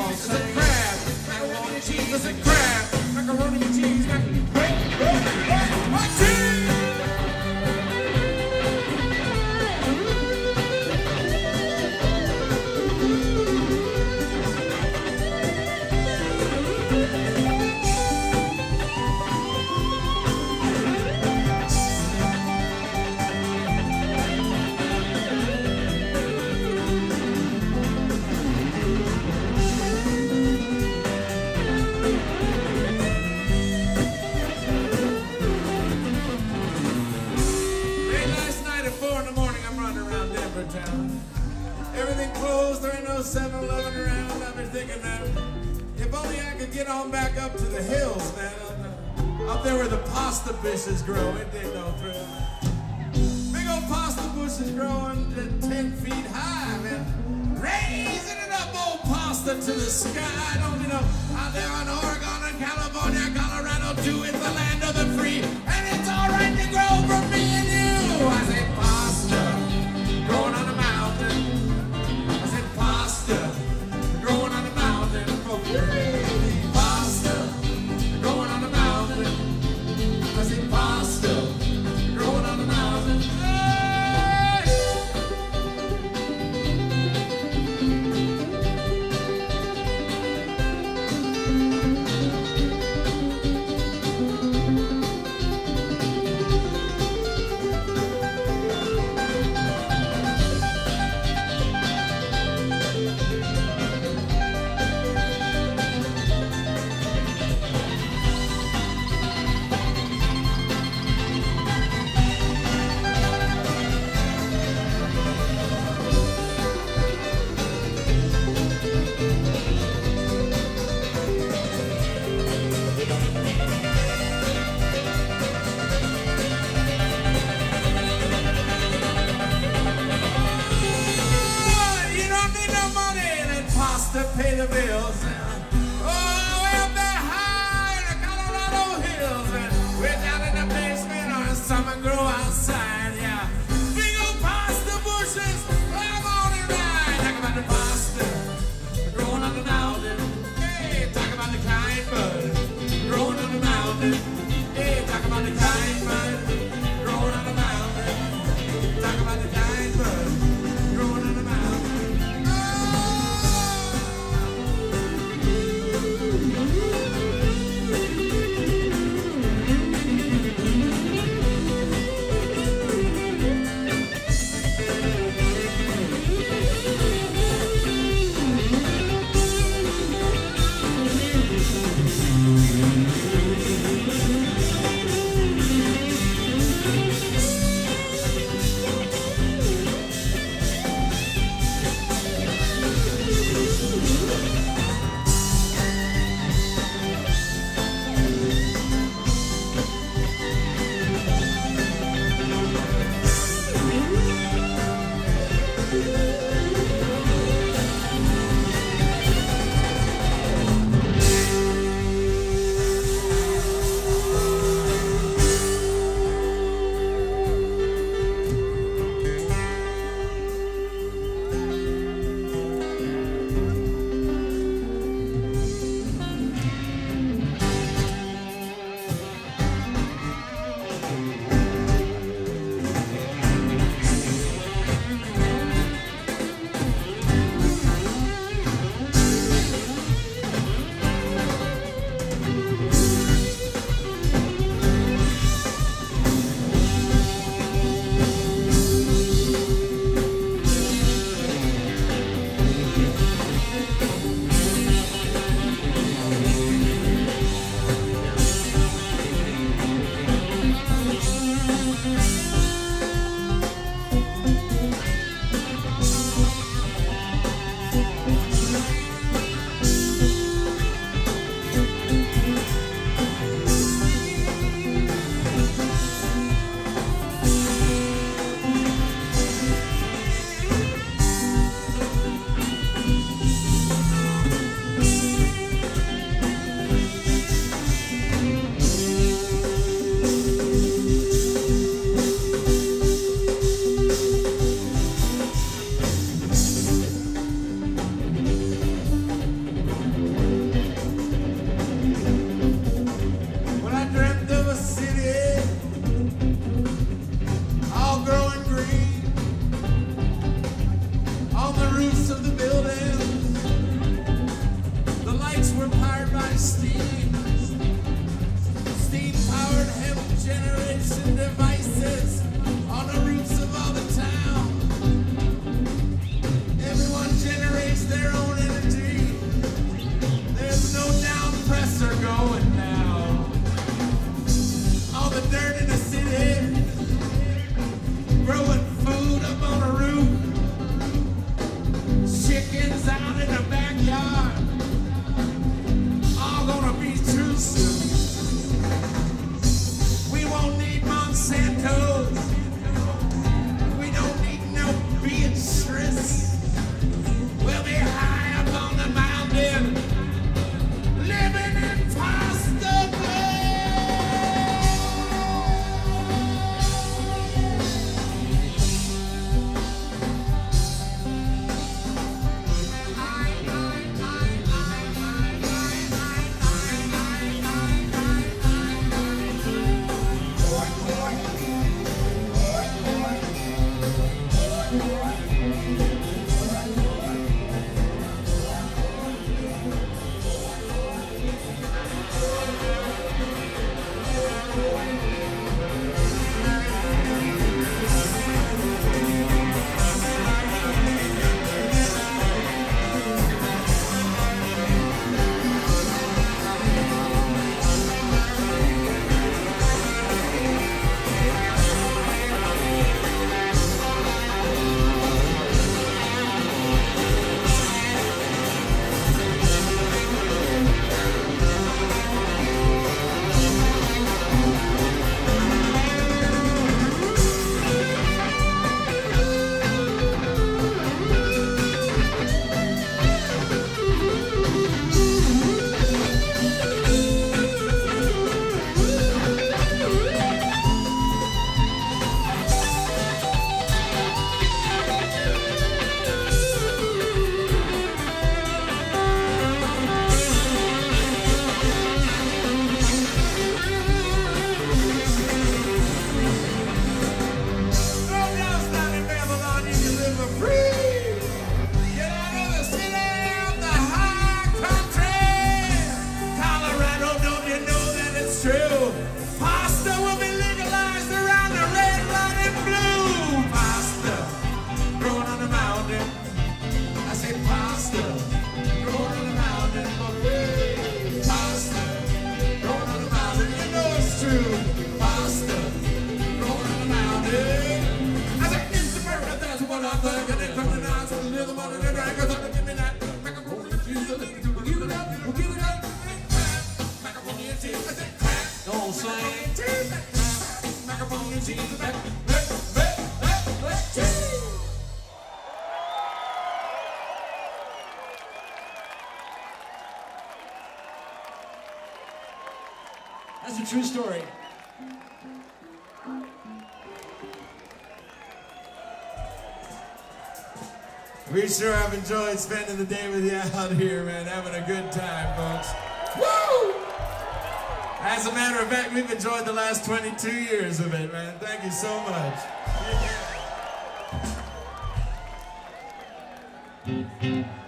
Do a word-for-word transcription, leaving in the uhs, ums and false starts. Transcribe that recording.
all sing. There's a crab, macaroni and cheese. There's a crab, macaroni and cheese. One, two. Everything closed, there ain't no seven eleven around. I've been thinking that if only I could get on back up to the hills, man. Up there where the pasta bushes grow, it did no thrill. Big old pasta bushes growing ten feet high, man. Raising it up, old pasta to the sky. Don't you know, out there in Oregon and California, Colorado too, it's the land of the free. And it's all right to grow for me and you. I say pasta growing on the mountain. I said pasta growing on the mountain. Pasta growing on the mountain. I said pasta growing on the mountain. Hey! To pay the bills. Oh, way up there high in the Colorado hills, and we're down in the basement or something grow outside, yeah. Big old pasta bushes, I'm on it right. Talk about the pasta growing on the mountain. Hey, talk about the kind bud growing on the mountain. Hey, talk about the kind bud growing on the mountain. Talk about the kind bud growing on the mountain. Oh! down in the backyard. All gonna be true soon. We won't need Monsanto. We don't need no Beatrice. We'll be high up on the mountain, living in pasta place. That's a true story. We sure have enjoyed spending the day with you out here, man. Having a good time, folks. Woo! As a matter of fact, we've enjoyed the last twenty-two years of it, man. Thank you so much. Yeah.